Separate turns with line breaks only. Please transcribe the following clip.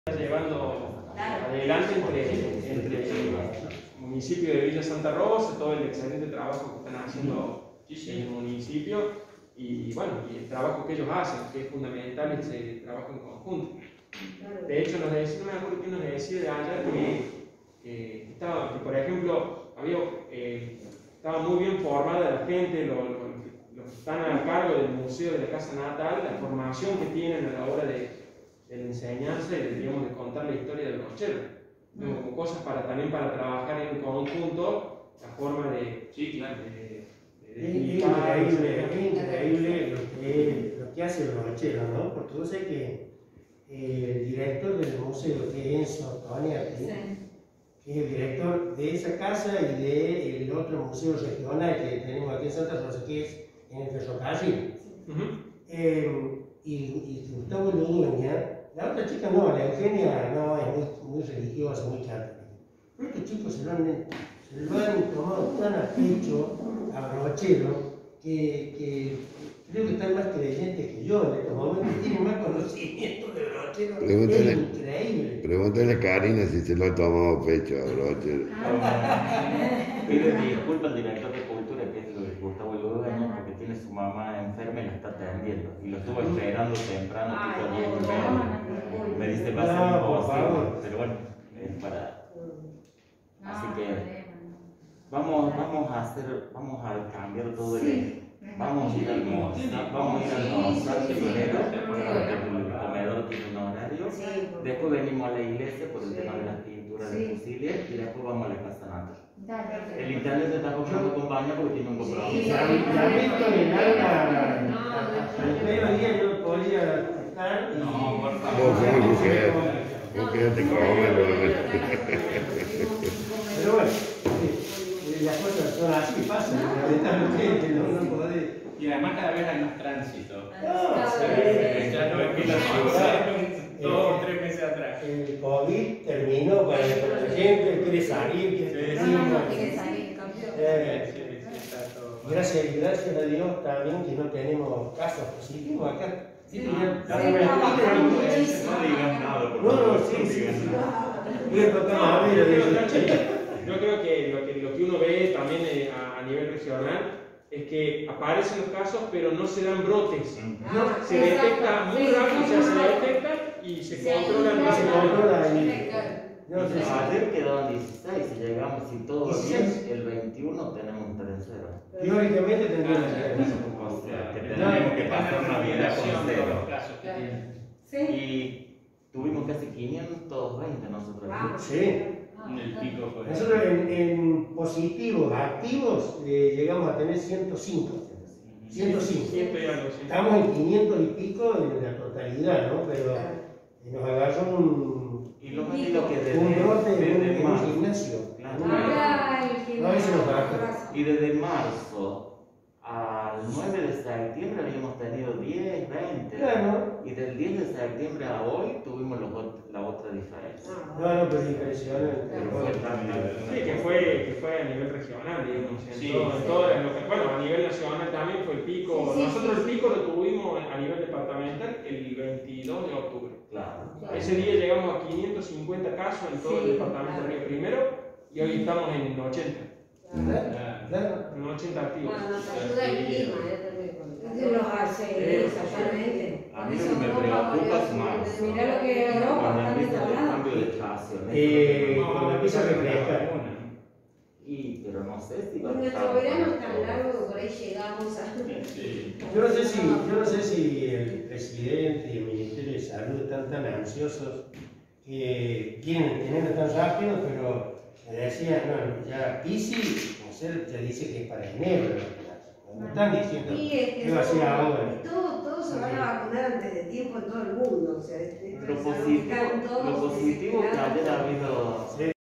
llevando adelante entre el municipio de Villa Santa Rosa, todo el excelente trabajo que están haciendo en el municipio y bueno, y el trabajo que ellos hacen, que es fundamental ese trabajo en conjunto. De hecho, nos decía, no me acuerdo quién nos decía de allá que por ejemplo, estaba muy bien formada la gente, los que están a cargo del museo de la casa natal, la formación que tienen a la hora de la enseñanza y de contar la historia del brochero. Como cosas también para trabajar en conjunto, la forma de... Sí, claro.
Es increíble lo que hace el brochero, ¿no? Porque yo sé que el director del museo, que es Enzo Toniati, que es el director de esa casa y del otro museo regional que tenemos aquí en Santa Rosa, que es en el ferrocarril. Y Gustavo Ludueña, la otra chica no, la Eugenia no, es muy religiosa, muy católica. Pero estos chicos se lo han tomado tan a pecho a brochero que creo que están más creyentes que yo en estos momentos, tienen más conocimiento de brochero. Es increíble.
Pregúntale a Karina si se lo ha tomado a pecho a brochero.
Pide disculpas al director de cultura, que es Gustavo Ludueña, porque tiene su mamá enferma y la está atendiendo. Y lo estuvo esperando temprano, tipo 10:30. Me dice, va a ser imposible, pero bueno, es para... Así que vamos a cambiar todo el... Vamos a ir al almorzar primero, el comedor tiene un horario. Después venimos a la iglesia por el tema de las pinturas de fusiles y después vamos a la casa natal. El internet está acompaña porque tiene un compromiso.
La visto en al mediodía yo podía estar.
No, por favor.
Vos sos mujer, vos quédate cómodo.
Pero bueno, las cosas son así, pasan, lamentablemente no podés.
Y además cada vez hay más tránsito.
Ya
no es que la ciudad 2 o 3 meses atrás.
El COVID terminó para la gente, quiere salir, quiere
salir,
Gracias a Dios también que no tenemos casos positivos acá.
No digan nada, por favor.
Yo creo que lo que uno ve también a nivel regional es que aparecen los casos, pero no se dan brotes. Se detecta muy rápido, se detecta y se controla.
Ayer quedaban 16 y llegamos, si todo bien, el 21 tenemos un tercero.
Teóricamente tendríamos
O sea, que tenemos que pasar una vida con cero. Y tuvimos casi 520 nosotros.
Sí.
El pico fue.
Nosotros en positivos, activos, llegamos a tener 105. 105. Estamos en 500 y pico en la totalidad, ¿no? Pero nos agarró un brote en un gimnasio.
Y desde marzo al 9 de septiembre habíamos tenido 10, 20.
Claro.
Y del 10 de septiembre a hoy tuvimos la otra diferencia.
No, pero impresionante.
Pero fue
Sí, que fue a nivel regional, digamos. Bueno, a nivel nacional también fue el pico. Nosotros el pico lo tuvimos a nivel departamental el 22 de octubre.
Claro.
Ese día llegamos a 550 casos en todo el departamento de Río Primero y hoy estamos en 80. En 80 activos.
Nos ayuda el clima, exactamente.
A mí lo que me preocupa es más.
Mirá lo que Europa
Cuando
está
empieza el
instalado.
cambio de estaciones.
Cuando empieza a refrescar.
Pero no sé si va a
Nuestro verano es tan largo que por ahí llegamos a...
Yo no sé si el presidente y el Ministerio de Salud están tan ansiosos que quieren tenerlo tan rápido, pero me decían, no, ya Pisi, ya dice que es para enero. Me están diciendo que va a ser ahora.
Todos se van a vacunar antes de tiempo en todo el mundo. O sea,
lo positivo que ayer ha habido